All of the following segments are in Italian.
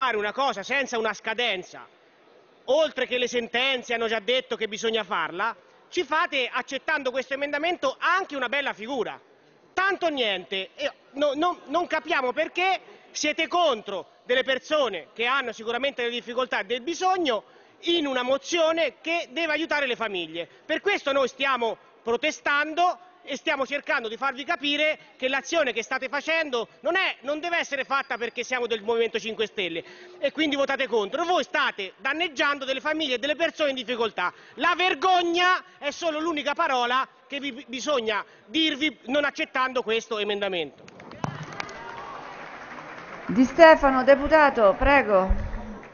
fare una cosa senza una scadenza, oltre che le sentenze hanno già detto che bisogna farla, ci fate, accettando questo emendamento, anche una bella figura. Tanto niente, non capiamo perché siete contro delle persone che hanno sicuramente delle difficoltà e del bisogno in una mozione che deve aiutare le famiglie. Per questo noi stiamo protestando e stiamo cercando di farvi capire che l'azione che state facendo non deve essere fatta perché siamo del Movimento 5 Stelle e quindi votate contro. Voi state danneggiando delle famiglie e delle persone in difficoltà. La vergogna è solo l'unica parola che bisogna dirvi non accettando questo emendamento. Di Stefano, deputato, prego.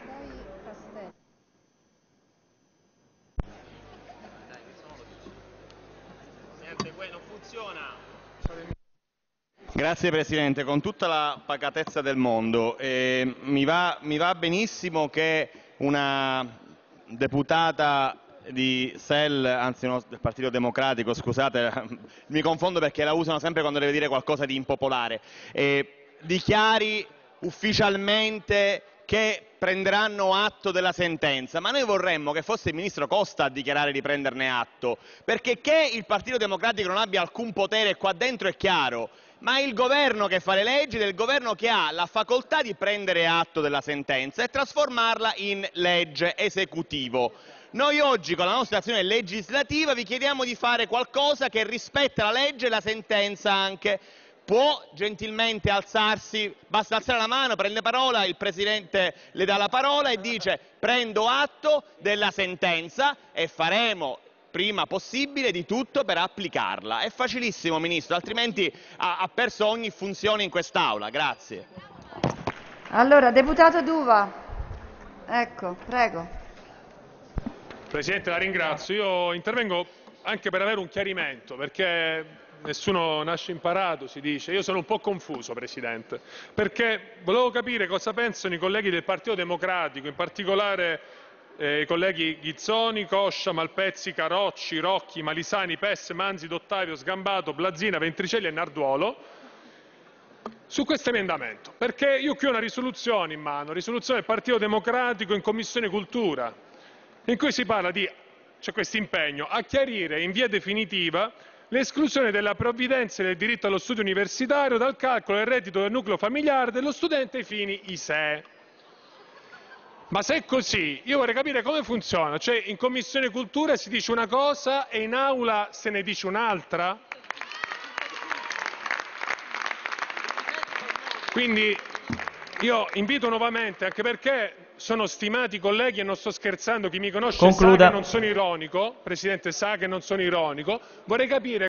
Grazie Presidente, con tutta la pacatezza del mondo, mi va benissimo che una deputata di SEL, anzi no, del Partito Democratico, scusate, mi confondo perché la usano sempre quando deve dire qualcosa di impopolare, dichiari ufficialmente che prenderanno atto della sentenza, ma noi vorremmo che fosse il Ministro Costa a dichiarare di prenderne atto, perché che il Partito Democratico non abbia alcun potere qua dentro è chiaro, ma è il Governo che fa le leggi ed è il Governo che ha la facoltà di prendere atto della sentenza e trasformarla in legge esecutivo. Noi oggi con la nostra azione legislativa vi chiediamo di fare qualcosa che rispetta la legge e la sentenza anche. Può gentilmente alzarsi, basta alzare la mano, prende parola, il Presidente le dà la parola e dice prendo atto della sentenza e faremo prima possibile di tutto per applicarla. È facilissimo, Ministro, altrimenti ha perso ogni funzione in quest'Aula. Grazie. Allora, deputato D'Uva, ecco, prego. Presidente, la ringrazio. Io intervengo anche per avere un chiarimento, perché nessuno nasce imparato, si dice. Io sono un po' confuso, Presidente, perché volevo capire cosa pensano i colleghi del Partito Democratico, in particolare i colleghi Ghizzoni, Coscia, Malpezzi, Carocci, Rocchi, Malisani, Pes, Manzi, D'Ottavio, Sgambato, Blazina, Ventricelli e Narduolo, su questo emendamento. Perché io qui ho una risoluzione in mano, risoluzione del Partito Democratico in Commissione Cultura, in cui si parla di, c'è questo impegno, a chiarire in via definitiva l'esclusione della provvidenza e del diritto allo studio universitario dal calcolo del reddito del nucleo familiare dello studente ai fini ISEE. Ma se è così, io vorrei capire come funziona, cioè in Commissione Cultura si dice una cosa e in Aula se ne dice un'altra? Quindi io invito nuovamente, anche perché sono stimati colleghi e non sto scherzando, chi mi conosce sa che non sono ironico, Presidente sa che non sono ironico, vorrei capire